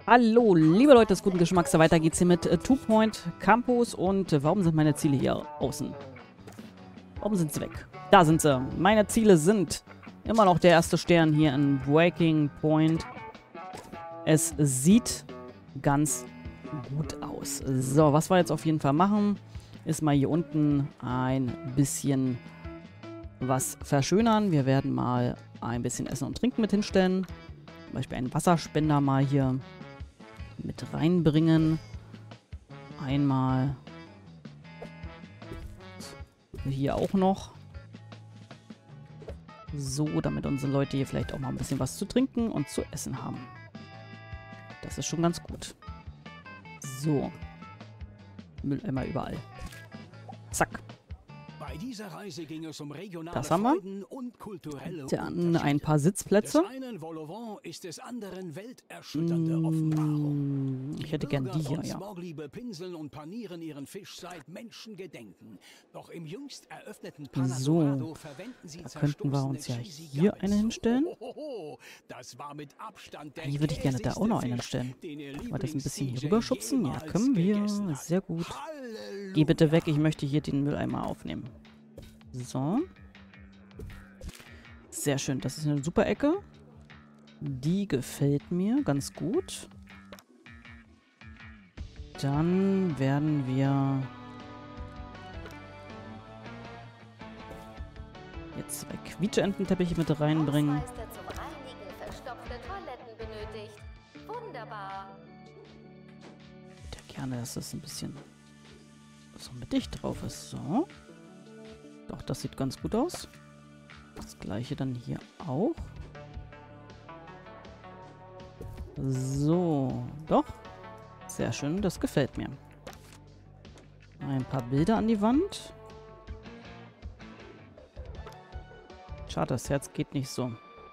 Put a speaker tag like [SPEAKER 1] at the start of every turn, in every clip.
[SPEAKER 1] Hallo, liebe Leute des guten Geschmacks. Weiter geht's hier mit Two Point Campus. Und warum sind meine Ziele hier außen? Warum sind sie weg? Da sind sie. Meine Ziele sind immer noch der erste Stern hier in Breaking Point. Es sieht ganz gut aus. So, was wir jetzt auf jeden Fall machen, ist mal hier unten ein bisschen was verschönern. Wir werden mal ein bisschen Essen und Trinken mit hinstellen. Zum Beispiel einen Wasserspender mal hier mit reinbringen. Einmal hier auch noch. So, damit unsere Leute hier vielleicht auch mal ein bisschen was zu trinken und zu essen haben. Das ist schon ganz gut. So. Mülleimer überall. Zack.
[SPEAKER 2] Bei dieser Reise ging es um regionale
[SPEAKER 1] Das haben wir.
[SPEAKER 2] Freuden und kulturelle
[SPEAKER 1] Dann ein paar Sitzplätze.
[SPEAKER 2] Des einen Vol-au-vent ist des anderen welterschütternde Offenbarung.
[SPEAKER 1] Ich hätte gern die hier, ja.
[SPEAKER 2] Smogli bepinseln und panieren ihren Fisch seit Menschengedenken. Doch im jüngst eröffneten
[SPEAKER 1] So,
[SPEAKER 2] Panatorado verwenden sie
[SPEAKER 1] da könnten wir uns ja
[SPEAKER 2] cheesy
[SPEAKER 1] hier
[SPEAKER 2] Guys.
[SPEAKER 1] eine hinstellen.
[SPEAKER 2] Das war mit Abstand der
[SPEAKER 1] Hier würde ich gerne da auch noch einen hinstellen. Wollen wir das ein bisschen hier rüber schubsen? Ja, können wir. Sehr gut. Geh bitte weg, ich möchte hier den Mülleimer aufnehmen. So. Sehr schön, das ist eine super Ecke. Die gefällt mir ganz gut. Dann werden wir jetzt zwei Quietscheententeppiche mit reinbringen.
[SPEAKER 3] Hausmeister zum Reinigen verstopfte Toiletten benötigt. Wunderbar.
[SPEAKER 1] Ich hätte gerne, dass das ein bisschen so mittig drauf ist. So. Doch, das sieht ganz gut aus. Das gleiche dann hier auch. So. Doch. Sehr schön, das gefällt mir. Ein paar Bilder an die Wand. Schade, das Herz geht nicht so.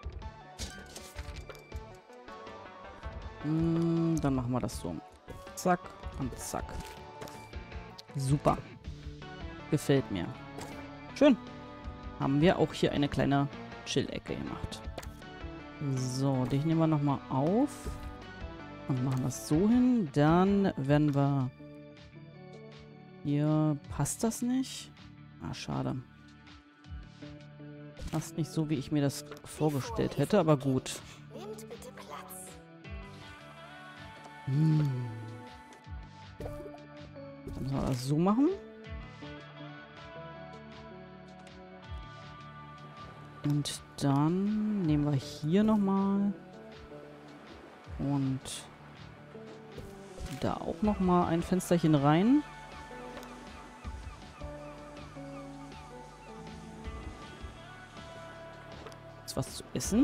[SPEAKER 1] Dann machen wir das so. Zack und zack. Super. Gefällt mir. Schön. Haben wir auch hier eine kleine Chill-Ecke gemacht. So, dich nehmen wir nochmal auf. Und machen das so hin. Dann werden wir... Hier passt das nicht. Ah, schade. Passt nicht so, wie ich mir das vorgestellt hätte, aber gut.
[SPEAKER 3] Nehmt bitte Platz.
[SPEAKER 1] Dann müssen wir das so machen. Und dann nehmen wir hier nochmal und da auch nochmal ein Fensterchen rein. Jetzt was zu essen.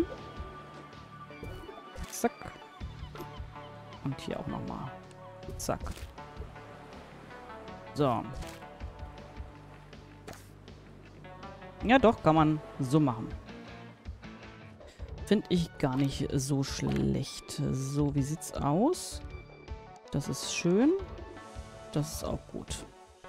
[SPEAKER 1] Zack. Und hier auch nochmal. Zack. So. Ja doch, kann man so machen. Finde ich gar nicht so schlecht. So, wie sieht's aus? Das ist schön. Das ist auch gut.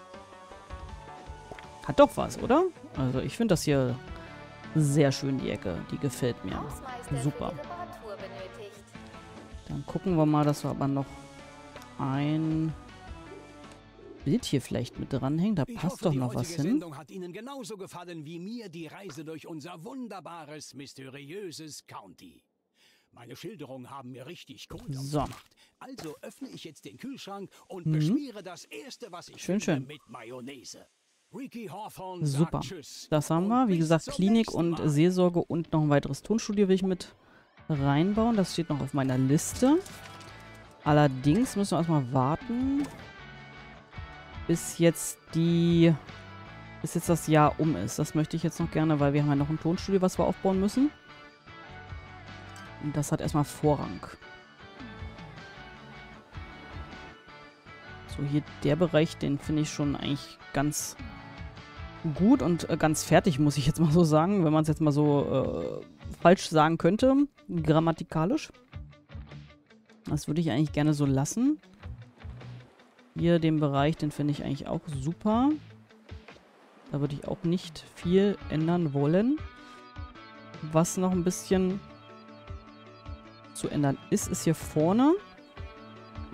[SPEAKER 1] Hat doch was, oder? Also ich finde das hier sehr schön, die Ecke. Die gefällt mir.
[SPEAKER 3] Hausmeister
[SPEAKER 1] Super.
[SPEAKER 3] für die Reparatur benötigt.
[SPEAKER 1] Dann gucken wir mal, dass wir aber noch ein Bild hier vielleicht mit dranhängen. Da
[SPEAKER 2] Ich
[SPEAKER 1] passt
[SPEAKER 2] hoffe,
[SPEAKER 1] doch
[SPEAKER 2] die
[SPEAKER 1] noch was
[SPEAKER 2] heutige
[SPEAKER 1] hin.
[SPEAKER 2] Sendung hat Ihnen genauso gefallen wie mir die Reise durch unser wunderbares, mysteriöses County. Meine Schilderungen haben mir richtig Kohle
[SPEAKER 1] So.
[SPEAKER 2] gemacht. Also öffne ich jetzt den Kühlschrank und beschmiere das erste, was ich
[SPEAKER 1] Schön,
[SPEAKER 2] finde,
[SPEAKER 1] schön.
[SPEAKER 2] mit Mayonnaise. Ricky Hawthorne
[SPEAKER 1] Super.
[SPEAKER 2] sagt Tschüss.
[SPEAKER 1] Das haben
[SPEAKER 2] Und
[SPEAKER 1] wir. Wie
[SPEAKER 2] bis
[SPEAKER 1] gesagt,
[SPEAKER 2] zum
[SPEAKER 1] Klinik
[SPEAKER 2] nächsten
[SPEAKER 1] und
[SPEAKER 2] Mal.
[SPEAKER 1] Seelsorge und noch ein weiteres Tonstudio will ich mit reinbauen. Das steht noch auf meiner Liste. Allerdings müssen wir erstmal warten, bis jetzt das Jahr um ist. Das möchte ich jetzt noch gerne, weil wir haben ja noch ein Tonstudio, was wir aufbauen müssen. Und das hat erstmal Vorrang. So, hier der Bereich, den finde ich schon eigentlich ganz gut und ganz fertig, muss ich jetzt mal so sagen, wenn man es jetzt mal so falsch sagen könnte, grammatikalisch. Das würde ich eigentlich gerne so lassen. Hier den Bereich, den finde ich eigentlich auch super. Da würde ich auch nicht viel ändern wollen. Was noch ein bisschen zu ändern ist, ist hier vorne.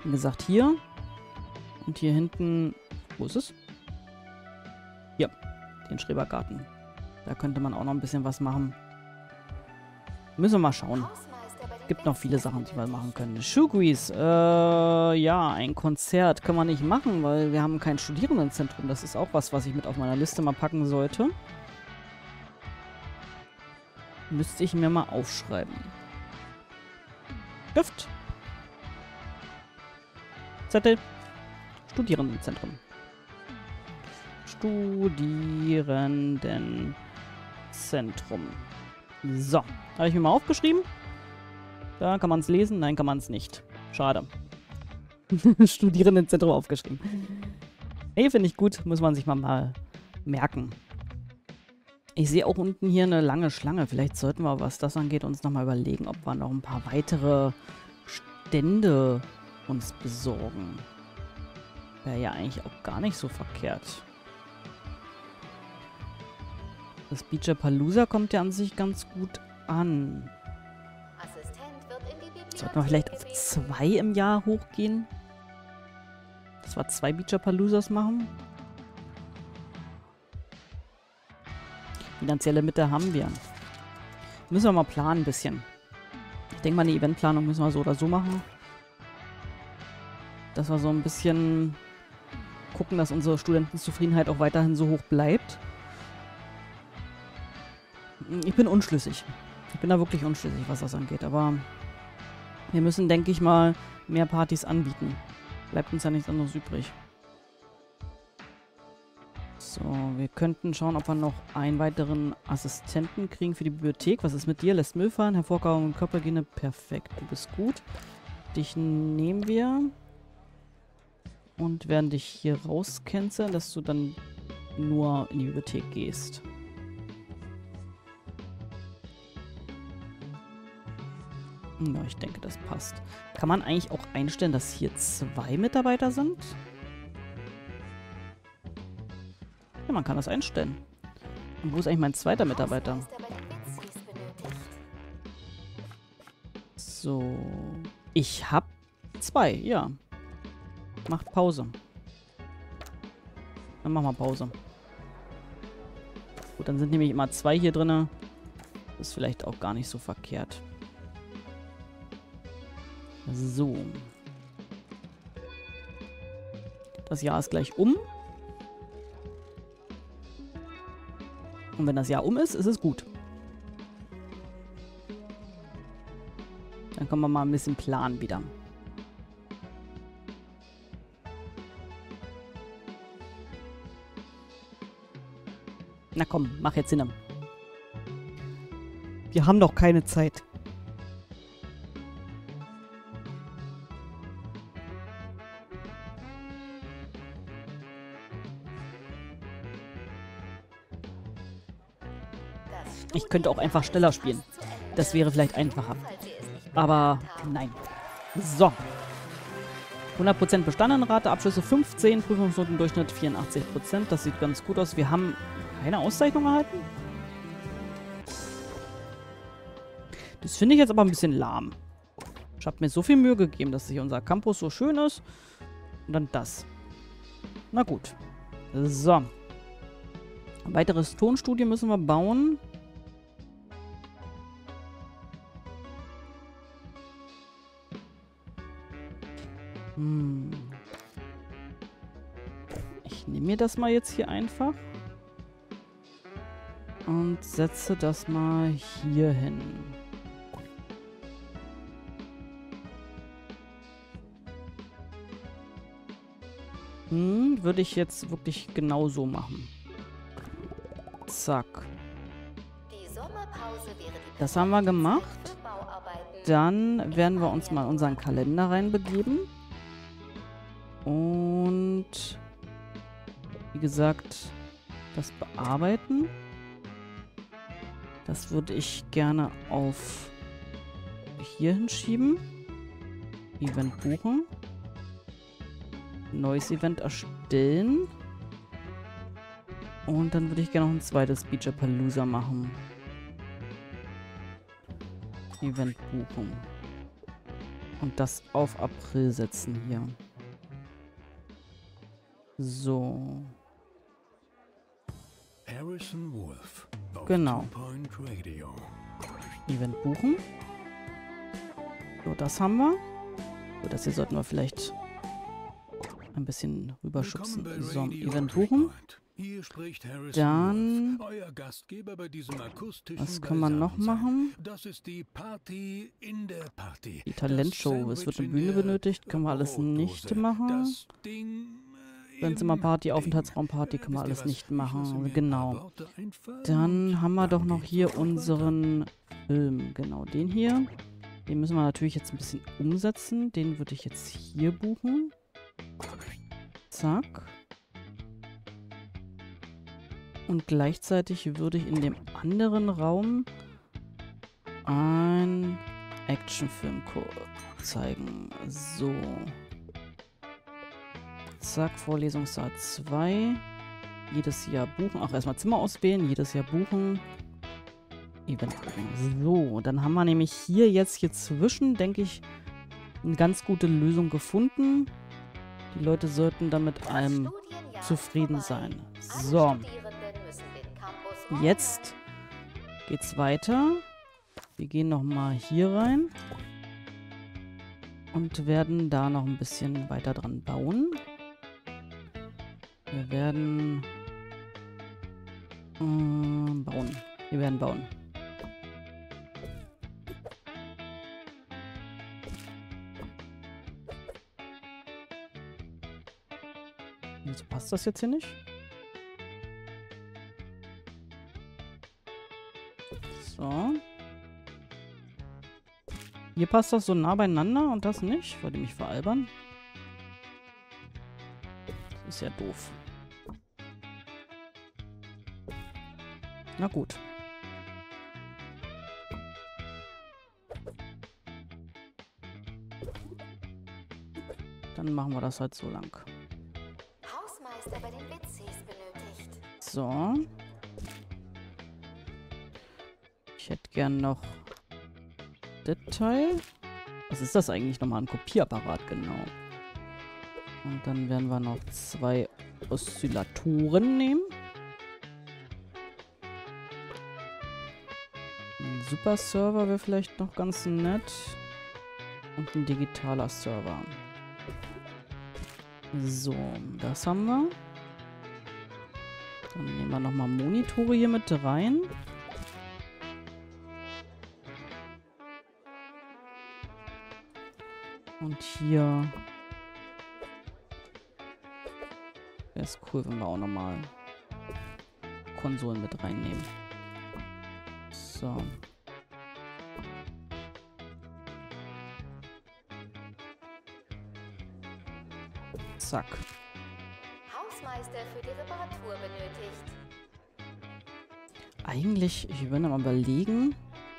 [SPEAKER 1] Wie gesagt, hier. Und hier hinten... Wo ist es? Hier. Den Schrebergarten. Da könnte man auch noch ein bisschen was machen. Müssen wir mal schauen. Gibt noch viele Sachen, die wir machen können. Shoegrease. Ja, ein Konzert können wir nicht machen, weil wir haben kein Studierendenzentrum. Das ist auch was, was ich mit auf meiner Liste mal packen sollte. Müsste ich mir mal aufschreiben. Stift. Zettel. Studierendenzentrum. Studierendenzentrum. So. Habe ich mir mal aufgeschrieben. Da kann man es lesen. Nein, kann man es nicht. Schade. Studierendenzentrum aufgeschrieben. Hey, finde ich gut. Muss man sich mal merken. Ich sehe auch unten hier eine lange Schlange. Vielleicht sollten wir, was das angeht, uns nochmal überlegen, ob wir noch ein paar weitere Stände uns besorgen. Wäre ja eigentlich auch gar nicht so verkehrt. Das Beachapalooza kommt ja an sich ganz gut an. Sollten wir vielleicht auf 2 im Jahr hochgehen? Dass wir 2 Beachapaloozas machen? Finanzielle Mitte haben wir. Müssen wir mal planen ein bisschen. Ich denke mal, eine Eventplanung müssen wir so oder so machen. Dass wir so ein bisschen gucken, dass unsere Studentenzufriedenheit auch weiterhin so hoch bleibt. Ich bin unschlüssig. Ich bin da wirklich unschlüssig, was das angeht. Aber wir müssen, denke ich mal, mehr Partys anbieten. Bleibt uns ja nichts anderes übrig. So, wir könnten schauen, ob wir noch einen weiteren Assistenten kriegen für die Bibliothek. Was ist mit dir? Lässt Müll fahren, Hervorkauung und Körperhygiene. Perfekt, du bist gut. Dich nehmen wir. Und werden dich hier rauscanceln, dass du dann nur in die Bibliothek gehst. Ja, ich denke, das passt. Kann man eigentlich auch einstellen, dass hier 2 Mitarbeiter sind? Ja, man kann das einstellen. Und wo ist eigentlich mein zweiter Mitarbeiter? So. Ich habe 2, ja. Macht Pause. Dann machen wir Pause. Gut, dann sind nämlich immer 2 hier drin. Ist vielleicht auch gar nicht so verkehrt. So. Das Jahr ist gleich um. Und wenn das Jahr um ist, ist es gut. Dann können wir mal ein bisschen planen wieder. Na komm, mach jetzt Sinn. Wir haben doch keine Zeit. Ich könnte auch einfach schneller spielen. Das wäre vielleicht einfacher. Aber nein. So. 100% Bestandenrate, Abschlüsse 15, Prüfungsnotendurchschnitt 84%. Das sieht ganz gut aus. Wir haben keine Auszeichnung erhalten. Das finde ich jetzt aber ein bisschen lahm. Ich habe mir so viel Mühe gegeben, dass hier unser Campus so schön ist. Und dann das. Na gut. So. Ein weiteres Tonstudio müssen wir bauen. Ich nehme mir das mal jetzt hier einfach. Und setze das mal hier hin. Würde ich jetzt wirklich genau so machen. Zack. Das haben wir gemacht. Dann werden wir uns mal unseren Kalender reinbegeben. Und wie gesagt, das bearbeiten. Das würde ich gerne auf hier hinschieben. Event buchen. Neues Event erstellen. Und dann würde ich gerne noch ein zweites Beachapalooza machen. Event buchen. Und das auf April setzen hier. So.
[SPEAKER 2] Harrison Wolf auf
[SPEAKER 1] Genau.
[SPEAKER 2] 2 Point Radio.
[SPEAKER 1] Event buchen. So, das haben wir. So, das hier sollten wir vielleicht ein bisschen rüberschubsen.
[SPEAKER 2] Willkommen bei
[SPEAKER 1] So,
[SPEAKER 2] Radio
[SPEAKER 1] Event
[SPEAKER 2] 3
[SPEAKER 1] buchen.
[SPEAKER 2] Point. Hier spricht Harrison
[SPEAKER 1] Dann,
[SPEAKER 2] Wolf, euer Gastgeber bei diesem akustischen
[SPEAKER 1] was kann man noch
[SPEAKER 2] Beisammensein.
[SPEAKER 1] machen?
[SPEAKER 2] Das ist die Party in der Party.
[SPEAKER 1] Die Talentshow. Es wird eine Bühne benötigt. Können wir alles nicht machen.
[SPEAKER 2] Das Ding
[SPEAKER 1] Wohnzimmerparty, Aufenthaltsraumparty können wir alles nicht machen. Genau. Dann haben wir doch noch hier unseren Film. Genau, den hier. Den müssen wir natürlich jetzt ein bisschen umsetzen. Den würde ich jetzt hier buchen. Zack. Und gleichzeitig würde ich in dem anderen Raum einen Actionfilm zeigen. So. Zack, Vorlesungssaal 2. Jedes Jahr buchen. Ach, erstmal Zimmer auswählen. Jedes Jahr buchen. Event buchen. So, dann haben wir nämlich hier jetzt hier zwischen, denke ich, eine ganz gute Lösung gefunden. Die Leute sollten damit einem zufrieden sein. So. Jetzt geht's weiter. Wir gehen nochmal hier rein. Und werden da noch ein bisschen weiter dran bauen. Wir werden bauen. Wir werden bauen. Wieso passt das jetzt hier nicht? So. Hier passt das so nah beieinander und das nicht. Wollt ihr mich veralbern? Das ist ja doof. Na gut. Dann machen wir das halt so lang.
[SPEAKER 3] Hausmeister bei den WCs benötigt.
[SPEAKER 1] So. Ich hätte gern noch das Teil. Was ist das eigentlich nochmal? Ein Kopierapparat, genau. Und dann werden wir noch 2 Oszillatoren nehmen. Ein Super-Server wäre vielleicht noch ganz nett. Und ein digitaler Server. So, das haben wir. Dann nehmen wir nochmal Monitore hier mit rein. Und hier wäre es cool, wenn wir auch nochmal Konsolen mit reinnehmen. So. Zack.
[SPEAKER 3] Hausmeister für die Reparatur benötigt.
[SPEAKER 1] Eigentlich, ich würde mal überlegen.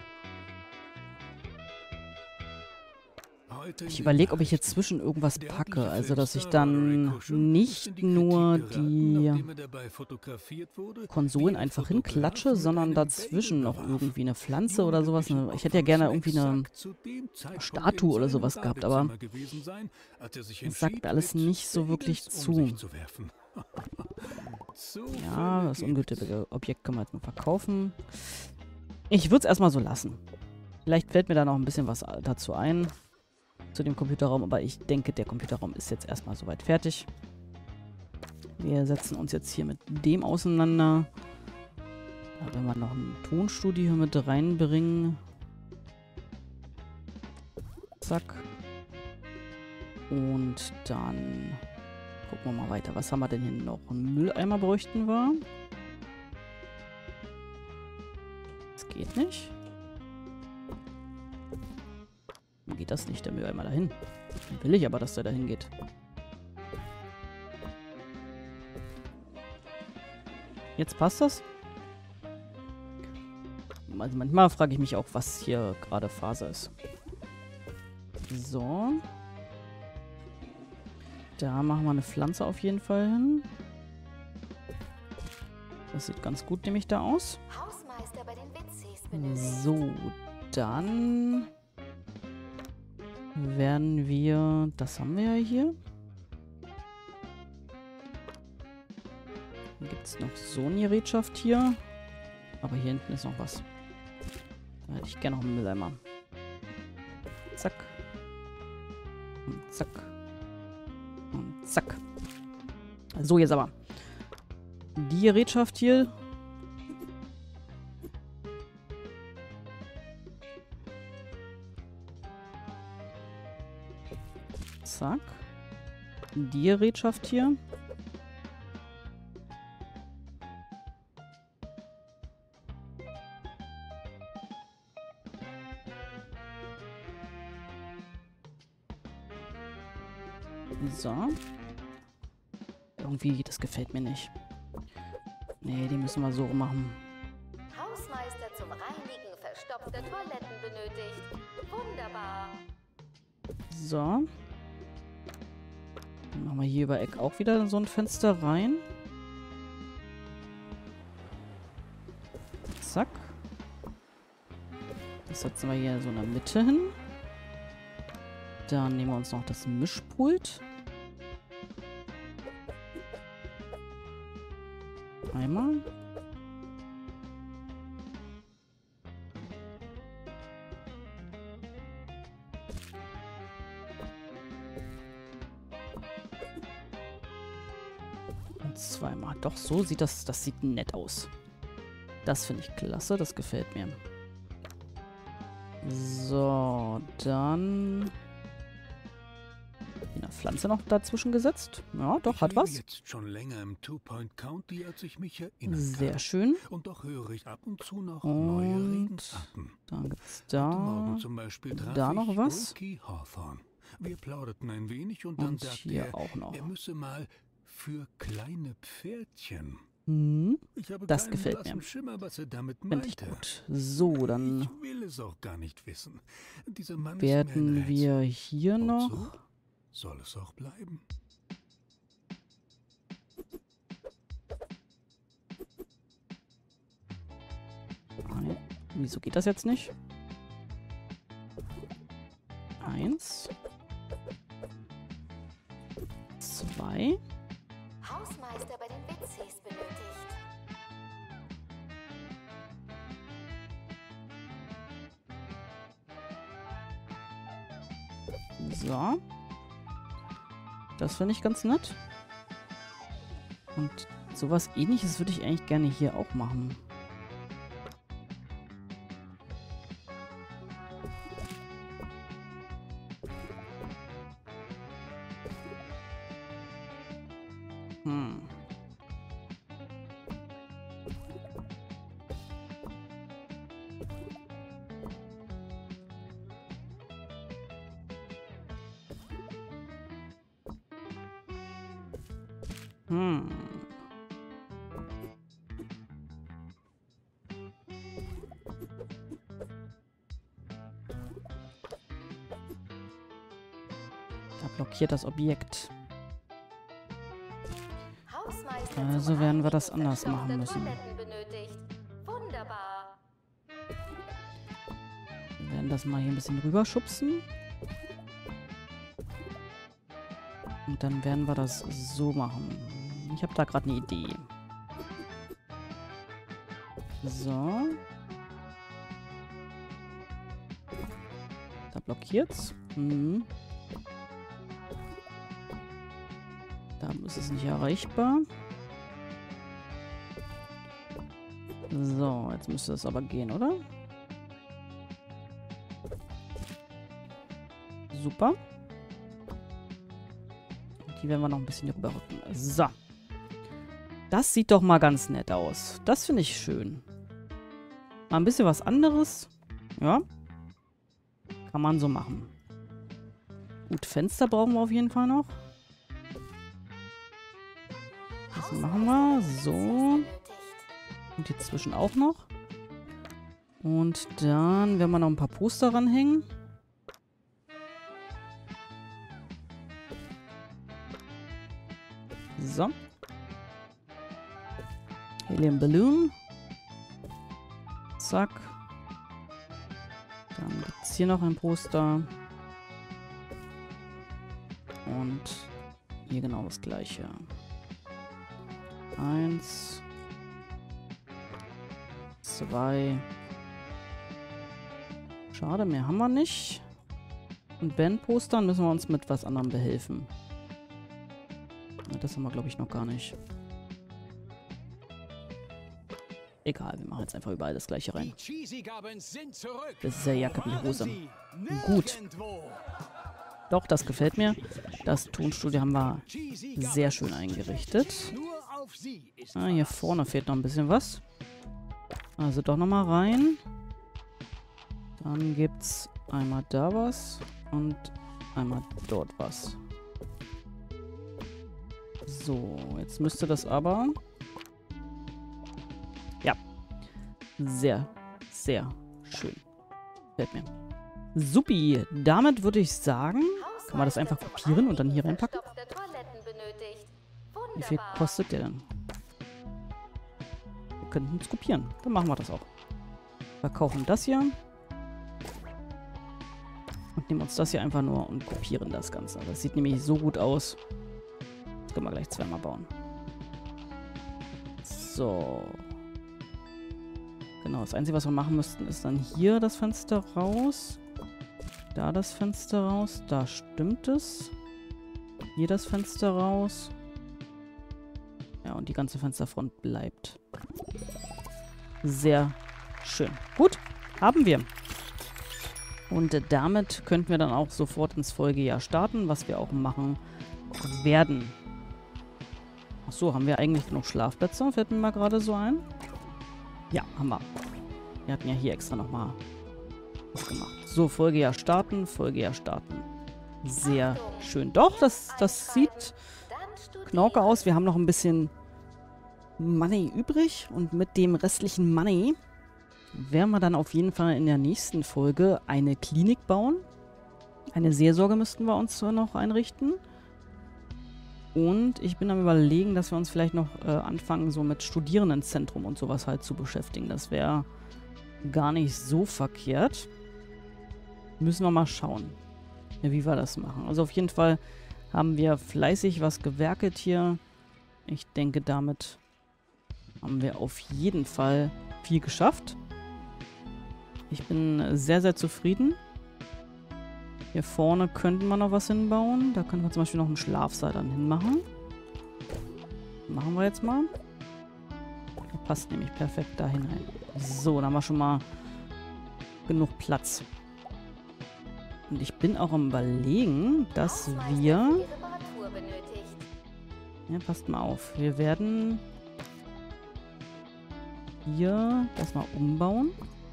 [SPEAKER 1] Ich überlege, ob ich jetzt zwischen irgendwas packe. Also, dass ich dann nicht nur die Konsolen einfach hinklatsche, sondern dazwischen noch irgendwie eine Pflanze oder sowas. Ich hätte ja gerne irgendwie eine Statue oder sowas gehabt, aber das sagt mir alles nicht so wirklich zu. Ja, das ungültige Objekt können wir jetzt mal verkaufen. Ich würde es erstmal so lassen. Vielleicht fällt mir da noch ein bisschen was dazu ein. Zu dem Computerraum, aber ich denke, der Computerraum ist jetzt erstmal soweit fertig. Wir setzen uns jetzt hier mit dem auseinander. Da werden wir noch ein Tonstudio hier mit reinbringen. Zack. Und dann gucken wir mal weiter. Was haben wir denn hier noch? Einen Mülleimer bräuchten wir. Das geht nicht. Geht das nicht? Der Mülleimer dahin. Dann will ich aber, dass der dahin geht. Jetzt passt das? Also manchmal frage ich mich auch, was hier gerade Phase ist. So. Da machen wir eine Pflanze auf jeden Fall hin. Das sieht ganz gut nämlich da aus.
[SPEAKER 3] Hausmeister bei den WCs benötigt.
[SPEAKER 1] So, dann werden wir... Das haben wir ja hier. Dann gibt es noch so eine Gerätschaft hier. Aber hier hinten ist noch was. Da hätte ich gerne noch einen Mülleimer. Zack. Und zack. Und zack. So, jetzt aber. Die Gerätschaft hier. Zack. Die Gerätschaft hier. So. Irgendwie, das gefällt mir nicht. Nee, die müssen wir so machen.
[SPEAKER 3] Hausmeister zum Reinigen verstopfte Toiletten benötigt. Wunderbar.
[SPEAKER 1] So. Dann machen wir hier über Eck auch wieder so ein Fenster rein. Zack. Das setzen wir hier so in der Mitte hin. Dann nehmen wir uns noch das Mischpult. Einmal. Und zweimal. Doch, so sieht das sieht nett aus. Das finde ich klasse, das gefällt mir. So, dann eine Pflanze noch dazwischen gesetzt. Ja, doch, hat was.
[SPEAKER 2] Jetzt schon länger im Two Point County, als ich mich erinnern
[SPEAKER 1] Sehr
[SPEAKER 2] kann.
[SPEAKER 1] schön.
[SPEAKER 2] Und doch höre ich ab und zu noch
[SPEAKER 1] Und
[SPEAKER 2] neue Redensarten.
[SPEAKER 1] dann gibt's
[SPEAKER 2] Heute
[SPEAKER 1] da.
[SPEAKER 2] Morgen zum Beispiel traf
[SPEAKER 1] Da noch
[SPEAKER 2] ich
[SPEAKER 1] was?
[SPEAKER 2] Ricky Hawthorne. Wir plauderten ein wenig und dann
[SPEAKER 1] Und
[SPEAKER 2] sagte
[SPEAKER 1] hier
[SPEAKER 2] er,
[SPEAKER 1] auch noch.
[SPEAKER 2] er müsse mal für kleine Pferdchen.
[SPEAKER 1] Hm,
[SPEAKER 2] Ich habe
[SPEAKER 1] das
[SPEAKER 2] keinen
[SPEAKER 1] gefällt
[SPEAKER 2] blassen
[SPEAKER 1] mir.
[SPEAKER 2] Schimmer, was er damit
[SPEAKER 1] finde ich
[SPEAKER 2] meinte.
[SPEAKER 1] gut. So, dann
[SPEAKER 2] Ich will es auch gar nicht wissen. Dieser Mann ist mir ein
[SPEAKER 1] werden
[SPEAKER 2] Rätsel.
[SPEAKER 1] wir hier
[SPEAKER 2] Und
[SPEAKER 1] noch.
[SPEAKER 2] so soll es auch bleiben.
[SPEAKER 1] Wieso geht das jetzt nicht? 1. 2.
[SPEAKER 3] Hausmeister bei den WCs benötigt.
[SPEAKER 1] So. Das finde ich ganz nett. Und sowas Ähnliches würde ich eigentlich gerne hier auch machen. Hm. Hm. Da blockiert das Objekt.
[SPEAKER 3] Hausmeister
[SPEAKER 1] Also
[SPEAKER 3] zum
[SPEAKER 1] werden wir das
[SPEAKER 3] Reinigen
[SPEAKER 1] anders machen
[SPEAKER 3] verstopfte
[SPEAKER 1] müssen.
[SPEAKER 3] Toiletten benötigt. Wunderbar.
[SPEAKER 1] Wir werden das mal hier ein bisschen rüberschubsen. Und dann werden wir das so machen. Ich habe da gerade eine Idee. So. Da blockiert's. Mhm. Da ist es nicht erreichbar. So, jetzt müsste es aber gehen, oder? Super. Die werden wir noch ein bisschen rüberrücken. So. Das sieht doch mal ganz nett aus. Das finde ich schön. Mal ein bisschen was anderes. Ja. Kann man so machen. Gut, Fenster brauchen wir auf jeden Fall noch. Das machen wir. So. Und die zwischen auch noch. Und dann werden wir noch ein paar Poster ranhängen. So. Helium Balloon. Zack. Dann gibt es hier noch ein Poster. Und hier genau das gleiche. 1, 2. Schade, mehr haben wir nicht. Und Bandpostern müssen wir uns mit was anderem behelfen. Das haben wir, glaube ich, noch gar nicht. Egal, wir machen jetzt einfach überall das gleiche rein. Das ist ja Jacke wie Hose. Gut. Doch, das gefällt mir. Das Tonstudio haben wir sehr schön eingerichtet. Ah, hier vorne fehlt noch ein bisschen was. Also doch nochmal rein. Dann gibt's einmal da was und einmal dort was. So, jetzt müsste das aber... Ja. Sehr, sehr schön. Gefällt mir. Supi. Damit würde ich sagen, kann man das einfach kopieren und dann hier reinpacken? Wie viel kostet der denn? Wir könnten es kopieren. Dann machen wir das auch. Verkaufen das hier. Und nehmen uns das hier einfach nur und kopieren das Ganze. Das sieht nämlich so gut aus. Das können wir gleich zweimal bauen. So. Genau, das Einzige, was wir machen müssten, ist dann hier das Fenster raus. Da das Fenster raus. Da stimmt es. Hier das Fenster raus. Ja, und die ganze Fensterfront bleibt. Sehr schön. Gut, haben wir. Und damit könnten wir dann auch sofort ins Folgejahr starten, was wir auch machen werden. Achso, haben wir eigentlich genug Schlafplätze? Fällt mir mal gerade so ein. Ja, haben wir. Wir hatten ja hier extra nochmal was gemacht. So, Folgejahr starten, Folgejahr starten. Sehr schön. Doch, das sieht knorke aus. Wir haben noch ein bisschen Money übrig. Und mit dem restlichen Money werden wir dann auf jeden Fall in der nächsten Folge eine Klinik bauen. Eine Seelsorge müssten wir uns noch einrichten. Und ich bin am Überlegen, dass wir uns vielleicht noch anfangen, so mit Studierendenzentrum und sowas halt zu beschäftigen. Das wäre gar nicht so verkehrt. Müssen wir mal schauen, wie wir das machen. Also auf jeden Fall haben wir fleißig was gewerkelt hier. Ich denke, damit haben wir auf jeden Fall viel geschafft. Ich bin sehr, sehr zufrieden. Hier vorne könnten wir noch was hinbauen. Da können wir zum Beispiel noch einen Schlafsaal dann hinmachen. Machen wir jetzt mal. Der passt nämlich perfekt da hinein. So, dann haben wir schon mal genug Platz. Und ich bin auch am Überlegen, dass wir... Ja, passt mal auf. Wir werden hier das mal umbauen.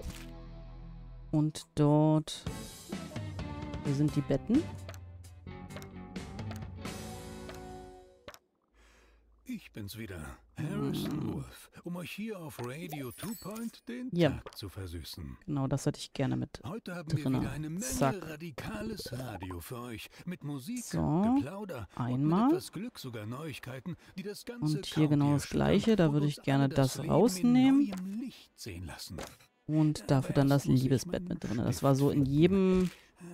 [SPEAKER 1] Und dort... Hier sind die Betten.
[SPEAKER 4] Ich bin's wieder, Harrison Wolf, um euch hier auf Radio 2 Point den Tag zu versüßen.
[SPEAKER 1] Genau, das hätte ich gerne mit
[SPEAKER 4] Heute haben
[SPEAKER 1] drinne.
[SPEAKER 4] wir wieder eine Menge radikales Radio für euch. Mit Musik,
[SPEAKER 1] so,
[SPEAKER 4] Geplauder
[SPEAKER 1] einmal.
[SPEAKER 4] Und mit etwas Glück sogar Neuigkeiten, die das ganze
[SPEAKER 1] und hier genau das gleiche. Da würde ich gerne das rausnehmen. Und dafür dann das Liebesbett mit drin. Das war so in jedem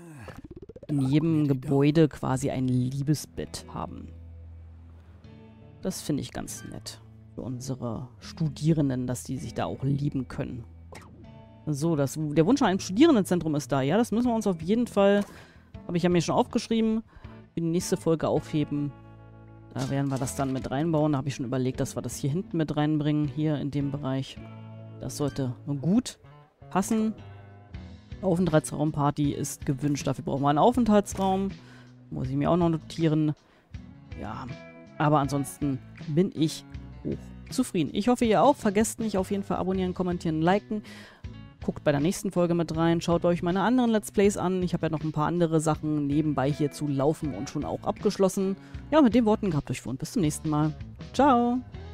[SPEAKER 1] Gebäude quasi ein Liebesbett haben. Das finde ich ganz nett. Für unsere Studierenden, dass die sich da auch lieben können. So, der Wunsch nach einem Studierendenzentrum ist da. Ja, das müssen wir uns auf jeden Fall, habe ich ja mir schon aufgeschrieben, für die nächste Folge aufheben. Da werden wir das dann mit reinbauen. Da habe ich schon überlegt, dass wir das hier hinten mit reinbringen, hier in dem Bereich. Das sollte gut passen. Aufenthaltsraumparty ist gewünscht. Dafür brauchen wir einen Aufenthaltsraum. Muss ich mir auch noch notieren. Ja, aber ansonsten bin ich hoch zufrieden. Ich hoffe, ihr auch. Vergesst nicht auf jeden Fall abonnieren, kommentieren, liken. Guckt bei der nächsten Folge mit rein. Schaut euch meine anderen Let's Plays an. Ich habe ja noch ein paar andere Sachen nebenbei hier zu laufen und schon auch abgeschlossen. Ja, mit den Worten gehabt euch vor und bis zum nächsten Mal. Ciao!